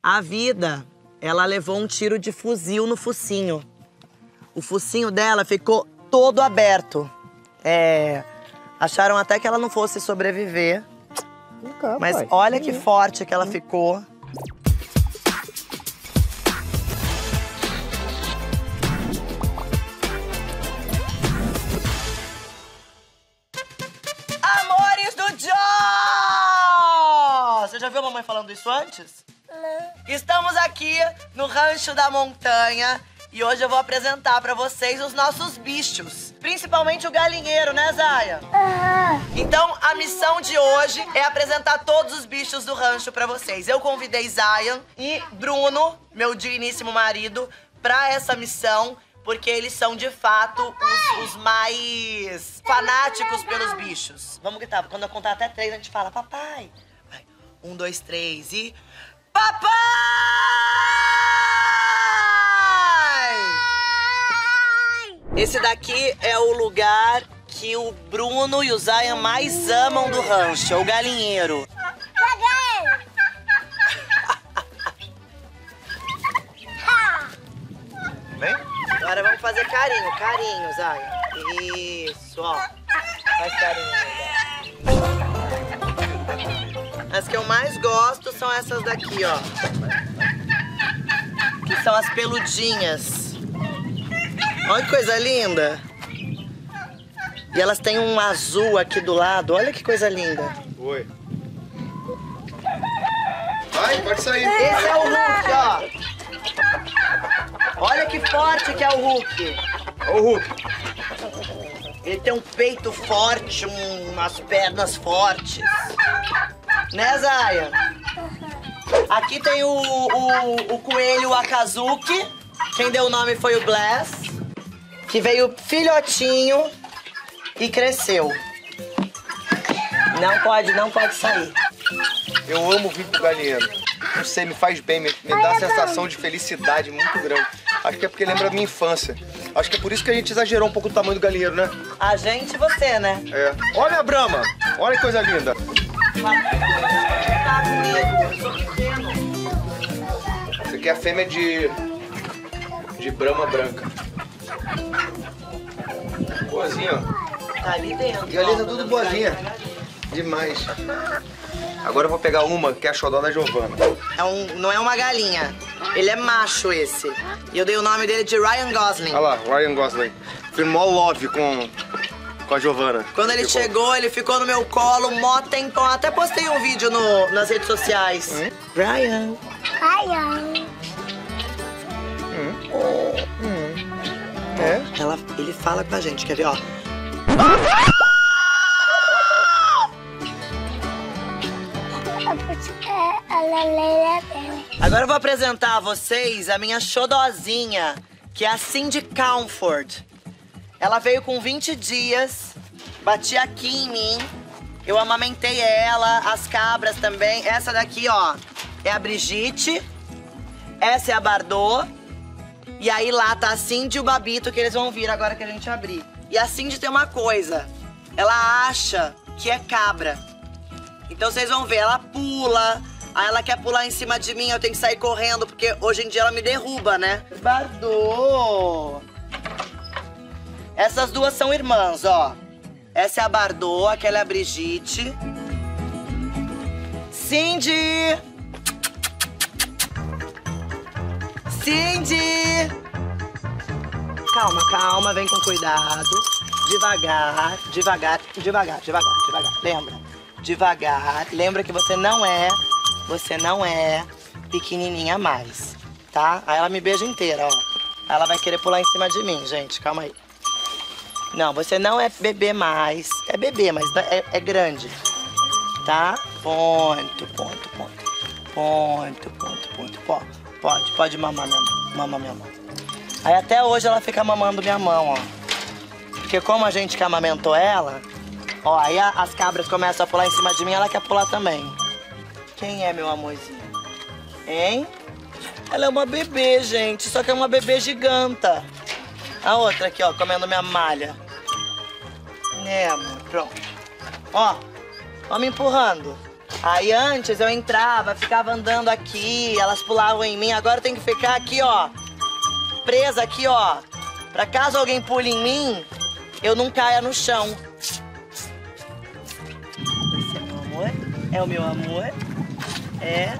A Vida, ela levou um tiro de fuzil no focinho. O focinho dela ficou todo aberto. Acharam até que ela não fosse sobreviver. Mas olha que forte que ela ficou. Amores do Joe! Você já viu a mamãe falando isso antes? Estamos aqui no Rancho da Montanha e hoje eu vou apresentar pra vocês os nossos bichos. Principalmente o galinheiro, né, Zaya? Então, a missão de hoje é apresentar todos os bichos do rancho pra vocês. Eu convidei Zion e Bruno, meu digníssimo marido, pra essa missão, porque eles são, de fato, os mais fanáticos pelos bichos. Vamos gritar, quando eu contar até 3, a gente fala, papai. Vai. 1, 2, 3 e... Papai! Esse daqui é o lugar que o Bruno e o Zion mais amam do rancho, é o galinheiro. Vem? Agora vamos fazer carinho, Zion. Isso, ó. Faz carinho. As que eu mais gosto são essas daqui, ó. Que são as peludinhas. Olha que coisa linda. E elas têm um azul aqui do lado. Olha que coisa linda. Oi. Vai, pode sair. Esse é o Hulk, ó. Olha que forte que é o Hulk. Olha o Hulk. Ele tem um peito forte, umas pernas fortes. Né, Zaya? Aqui tem o coelho Akazuki. Quem deu o nome foi o Bless. Que veio filhotinho e cresceu. Não pode sair. Eu amo vir pro galinheiro. Não sei, me faz bem, me dá uma sensação de felicidade muito grande. Acho que é porque lembra a minha infância. Acho que é por isso que a gente exagerou um pouco o tamanho do galinheiro, né? A gente e você, né? É. Olha a Brahma! Olha que coisa linda! Essa aqui é a fêmea de Brahma branca. Boazinha, ó. Tá ali dentro. E ali tá tudo boazinha. Demais. Agora eu vou pegar uma que é a xodó da Giovana. Não é uma galinha. Ele é macho, esse. E eu dei o nome dele de Ryan Gosling. Olha lá, Ryan Gosling. Fui mó love com a Giovana. Quando ele chegou, ele ficou no meu colo mó tempão. Até postei um vídeo nas redes sociais. Ryan. Ele fala com a gente, quer ver, ó. Agora eu vou apresentar a vocês a minha xodozinha, que é a Cindy Comfort. Ela veio com 20 dias, bati aqui em mim, eu amamentei ela, as cabras também. Essa daqui, ó, é a Brigitte, essa é a Bardot, e aí lá tá a Cindy e o Babito, que eles vão vir agora que a gente abrir. E a Cindy tem uma coisa, ela acha que é cabra. Então vocês vão ver, ela pula, aí ela quer pular em cima de mim, eu tenho que sair correndo, porque hoje em dia ela me derruba, né? Bardot! Essas duas são irmãs, ó. Essa é a Bardot, aquela é a Brigitte. Cindy! Cindy! Calma, vem com cuidado. Devagar. Lembra? Lembra que você não é pequenininha mais, tá? Aí ela me beija inteira, ó. Aí ela vai querer pular em cima de mim, gente. Calma aí. Não, você não é bebê mais. É bebê, mas é grande. Tá? Ponto. Pode mamar minha mão. Mama minha mão. Aí até hoje ela fica mamando minha mão, ó. Porque como a gente que amamentou ela, ó, aí as cabras começam a pular em cima de mim, ela quer pular também. Quem é meu amorzinho? Hein? Ela é uma bebê, gente, só que é uma bebê giganta. A outra aqui, ó, comendo minha malha. Né, amor? Pronto. Ó me empurrando. Aí antes eu entrava, ficava andando aqui, elas pulavam em mim. Agora eu tenho que ficar aqui, ó, presa aqui, ó. Pra caso alguém pule em mim, eu não caia no chão. Esse é meu amor, é o meu amor, é.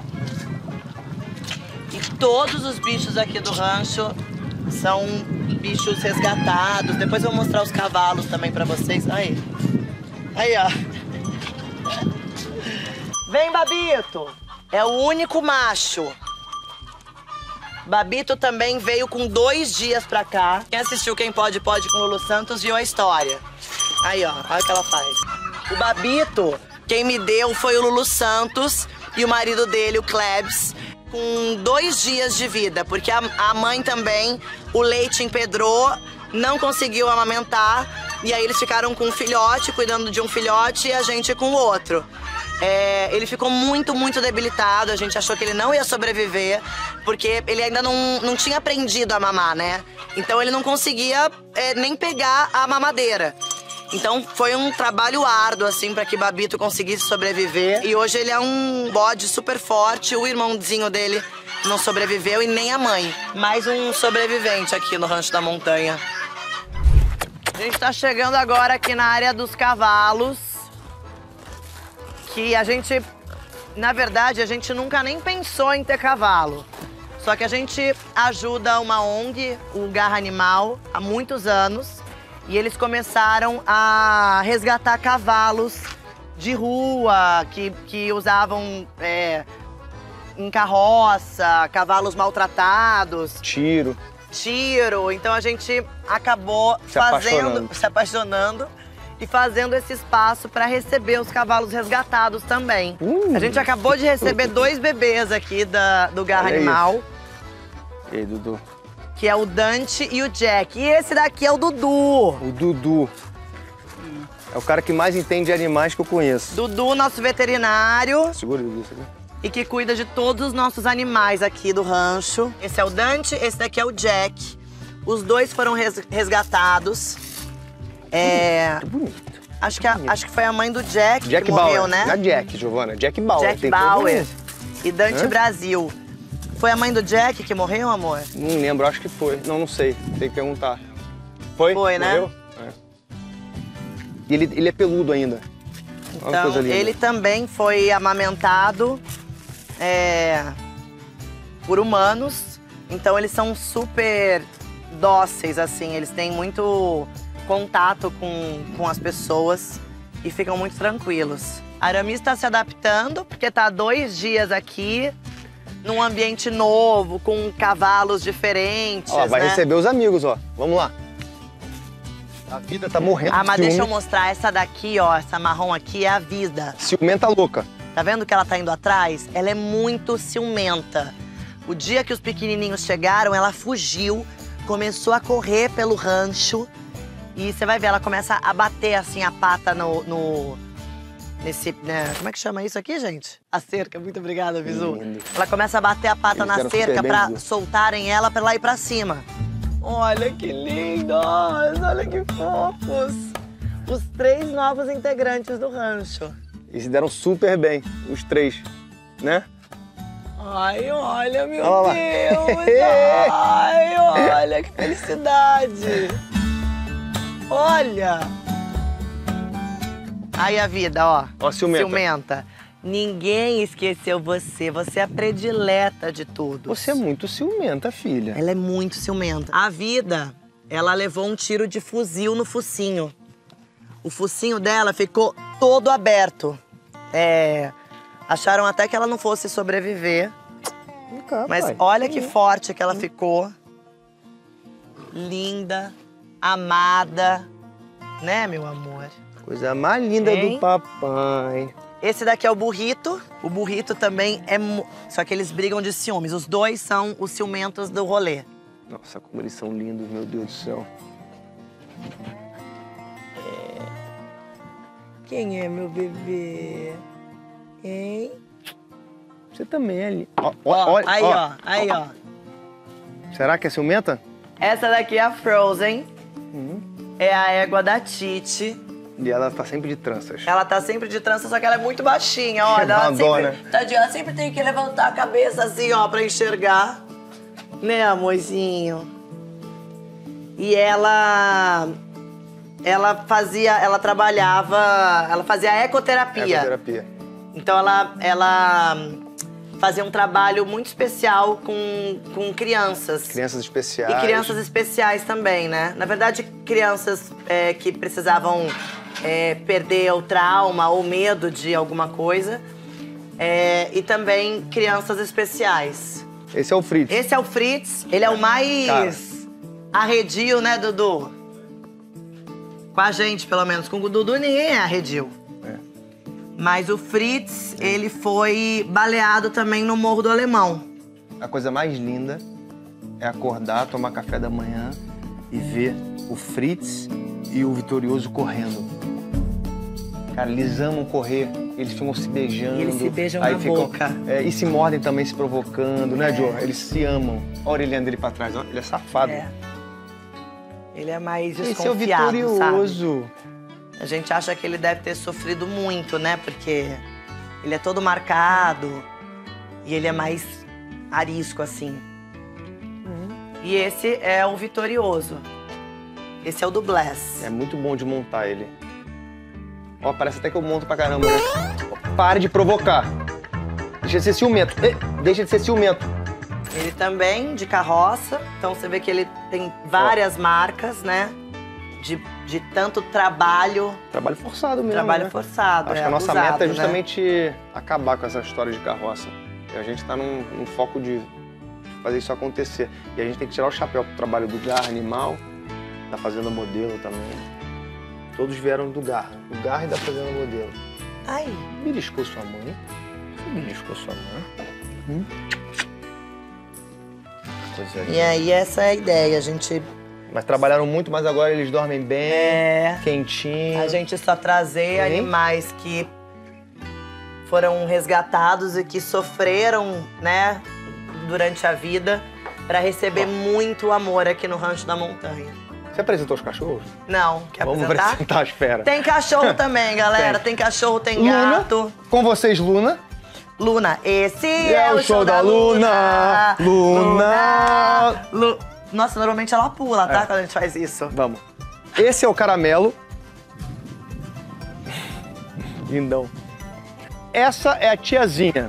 E todos os bichos aqui do rancho são bichos resgatados. Depois eu vou mostrar os cavalos também pra vocês. Aí, ó. Vem, Babito. É o único macho. Babito também veio com 2 dias pra cá. Quem assistiu Quem Pode Pode com Lulu Santos viu a história. Aí, ó. Olha o que ela faz. O Babito, quem me deu foi o Lulu Santos e o marido dele, o Klebs, com 2 dias de vida. Porque a mãe também, o leite empedrou, não conseguiu amamentar. E aí eles ficaram com um filhote, cuidando de um filhote, e a gente com o outro. Ele ficou muito, muito debilitado. A gente achou que ele não ia sobreviver, porque ele ainda não tinha aprendido a mamar, né? Então ele não conseguia nem pegar a mamadeira. Então foi um trabalho árduo, assim, pra que Babito conseguisse sobreviver. E hoje ele é um bode super forte. O irmãozinho dele não sobreviveu e nem a mãe. Mais um sobrevivente aqui no Rancho da Montanha. A gente tá chegando agora aqui na área dos cavalos. Que a gente, na verdade, a gente nunca nem pensou em ter cavalo. Só que a gente ajuda uma ONG, o Garra Animal, há muitos anos. E eles começaram a resgatar cavalos de rua, que usavam em carroça, cavalos maltratados. Tiro. Então a gente acabou se apaixonando e fazendo esse espaço para receber os cavalos resgatados também. A gente acabou de receber 2 bebês aqui do Garra Animal. E aí, Dudu? Que é o Dante e o Jack. E esse daqui é o Dudu. O Dudu. É o cara que mais entende de animais que eu conheço. Dudu, nosso veterinário. Segura, Dudu, segura. E que cuida de todos os nossos animais aqui do rancho. Esse é o Dante, esse daqui é o Jack. Os 2 foram resgatados. Que bonito. Acho que foi a mãe do Jack que morreu, Bauer, né? Não é Jack, Giovana. Jack Bauer. Jack Bauer e Dante Brasil. Foi a mãe do Jack que morreu, amor? Não lembro, acho que foi. Não sei. Tem que perguntar. Foi? Foi, né? Morreu? E ele é peludo ainda. Olha Então, ele também foi amamentado por humanos. Então, eles são super dóceis, assim. Eles têm muito contato com as pessoas e ficam muito tranquilos. A Aramis está se adaptando, porque tá 2 dias aqui, num ambiente novo, com cavalos diferentes, ó, vai né? receber os amigos, ó. Vamos lá. A Vida tá morrendo de mas ciúme. deixa eu mostrar essa daqui, ó. Essa marrom aqui é a Vida. Ciumenta louca. Tá vendo que ela tá indo atrás? Ela é muito ciumenta. O dia que os pequenininhos chegaram, ela fugiu, começou a correr pelo rancho. E você vai ver, ela começa a bater, assim, a pata nesse, né, como é que chama isso aqui, gente? A cerca. Muito obrigada, Visu. Ela começa a bater a pata na cerca pra soltarem ela pra ela ir pra cima. Olha que lindos! Olha que fofos! Os 3 novos integrantes do rancho. Eles se deram super bem, os 3, né? Ai, olha, meu Olha lá. Deus! Ai, olha, que felicidade! Olha! Aí a Vida, ó. Ó, ciumenta. Ciumenta. Ninguém esqueceu você. Você é a predileta de todos. Você é muito ciumenta, filha. Ela é muito ciumenta. A Vida, ela levou um tiro de fuzil no focinho. O focinho dela ficou todo aberto. Acharam até que ela não fosse sobreviver. Mas olha que forte que ela ficou. Linda, amada. Né, meu amor? Coisa mais linda do papai. Esse daqui é o Burrito. O Burrito também é... Só que eles brigam de ciúmes. Os 2 são os ciumentos do rolê. Nossa, como eles são lindos, meu Deus do céu. Quem é meu bebê? Hein? Você também é lindo. Olha, aí, ó. Será que é ciumenta? Essa daqui é a Frozen. É a égua da Titi. E ela tá sempre de tranças. Ela tá sempre de trança, só que ela é muito baixinha, olha. Ela sempre, tadinha, ela sempre tem que levantar a cabeça assim, ó, pra enxergar. Né, amorzinho? E ela fazia ecoterapia. Ecoterapia. Então ela fazia um trabalho muito especial com crianças. Crianças especiais. E crianças especiais também, né? Na verdade, crianças que precisavam perder o trauma ou medo de alguma coisa. E também crianças especiais. Esse é o Fritz. Esse é o Fritz. Ele é o mais arredio, né, Dudu? Com a gente, pelo menos. Com o Dudu, ninguém é arredio. Mas o Fritz, ele foi baleado também no Morro do Alemão. A coisa mais linda é acordar, tomar café da manhã e ver o Fritz e o Vitorioso correndo. Cara, eles amam correr, eles ficam se beijando. E eles se beijam aí na ficam, boca. E se mordem também, se provocando, né, Joe? Eles se amam. Olha a orelhinha dele pra trás, ó. Ele é safado. Ele é mais desconfiado, esse é o Vitorioso. Sabe? A gente acha que ele deve ter sofrido muito, né? Porque ele é todo marcado e ele é mais arisco, assim. E esse é o Vitorioso. Esse é o do Bless. É muito bom de montar ele. Ó, parece até que eu monto pra caramba, né? Pare de provocar. Deixa de ser ciumento. Deixa de ser ciumento. Ele também, de carroça. Então você vê que ele tem várias marcas, né? De tanto trabalho. Trabalho forçado mesmo, Trabalho né? forçado, Acho que a nossa meta é justamente acabar com essa história de carroça. E a gente tá num foco de fazer isso acontecer. E a gente tem que tirar o chapéu pro trabalho do Garra Animal, da Fazenda Modelo também. Todos vieram do Garra e da Fazenda Modelo. Ai. Beliscou sua mãe? Você beliscou sua mãe? E aí essa é a ideia, a gente... Mas trabalharam muito, mas agora eles dormem bem, quentinho. A gente só trazer animais que foram resgatados e que sofreram, né, durante a vida, para receber muito amor aqui no Rancho da Montanha. Você apresentou os cachorros? Não, quer Vamos apresentar? apresentar as feras. Tem cachorro também, galera. Tem cachorro, tem gato. Luna, com vocês, Luna. Luna, esse é o show da Luna. Nossa, normalmente ela pula, tá? Quando a gente faz isso. Vamos. Esse é o Caramelo. Lindão. Essa é a tiazinha.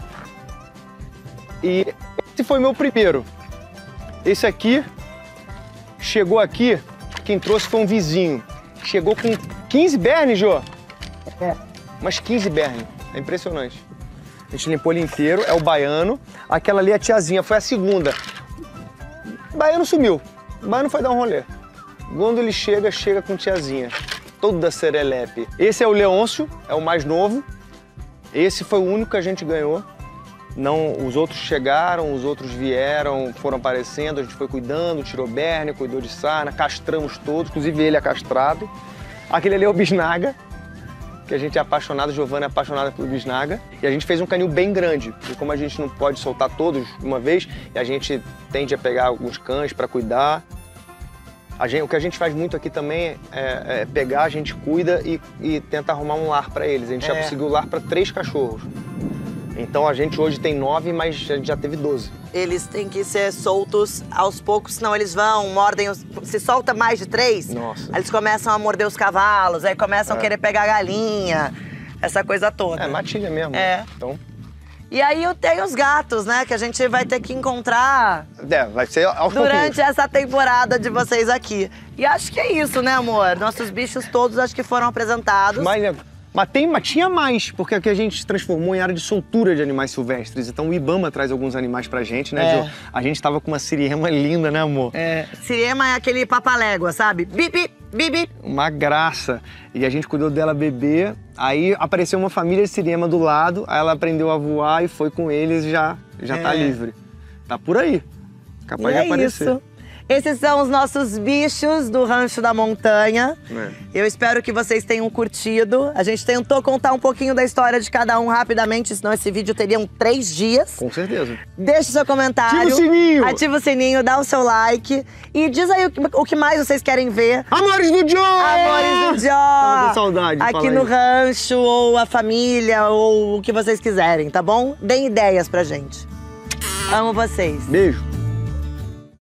E esse foi meu primeiro. Esse aqui, chegou aqui, quem trouxe foi um vizinho. Chegou com 15 bernes, Jô. Umas 15 bernes. É impressionante. A gente limpou ele inteiro, é o Baiano. Aquela ali é a tiazinha, foi a segunda. O Baiano sumiu. O Baiano foi dar um rolê. Quando ele chega, chega com tiazinha. Toda serelepe. Esse é o Leôncio, é o mais novo. Esse foi o único que a gente ganhou. Não, os outros chegaram, os outros vieram, foram aparecendo, a gente foi cuidando, tirou berne, cuidou de sarna, castramos todos, inclusive ele é castrado. Aquele ali é o Bisnaga, que a gente é apaixonado, Giovana é apaixonada pelo Bisnaga. E a gente fez um canil bem grande, porque como a gente não pode soltar todos de uma vez, a gente tende a pegar alguns cães para cuidar. O que a gente faz muito aqui também é pegar, a gente cuida e tenta arrumar um lar para eles. A gente já conseguiu lar para 3 cachorros. Então a gente hoje tem 9, mas a gente já teve 12. Eles têm que ser soltos aos poucos, senão eles mordem Se solta mais de 3, nossa, eles começam a morder os cavalos, aí começam a querer pegar a galinha, essa coisa toda. É matilha mesmo. Então... E aí eu tenho os gatos, né, que a gente vai ter que encontrar vai ser aos durante essa temporada de vocês aqui. E acho que é isso, né, amor? Nossos bichos todos acho que foram apresentados. Mas tinha mais, porque aqui a gente transformou em área de soltura de animais silvestres. Então o Ibama traz alguns animais pra gente, né, Jo? A gente tava com uma siriema linda, né, amor? Siriema é aquele papalégua, sabe? Bip, bip, bip. Uma graça. E a gente cuidou dela bebê. Aí apareceu uma família de siriema do lado, aí ela aprendeu a voar e foi com eles e já tá livre. Tá por aí. Capaz de aparecer. Isso. Esses são os nossos bichos do Rancho da Montanha. Eu espero que vocês tenham curtido. A gente tentou contar um pouquinho da história de cada um rapidamente, senão esse vídeo teria 3 dias. Com certeza. Deixa o seu comentário. Ativa o sininho. Ativa o sininho, dá o seu like. E diz aí o que mais vocês querem ver. Amores do Joe! Amores do Joe! Tava com saudade. Aqui no rancho, ou a família, ou o que vocês quiserem, tá bom? Deem ideias pra gente. Amo vocês. Beijo.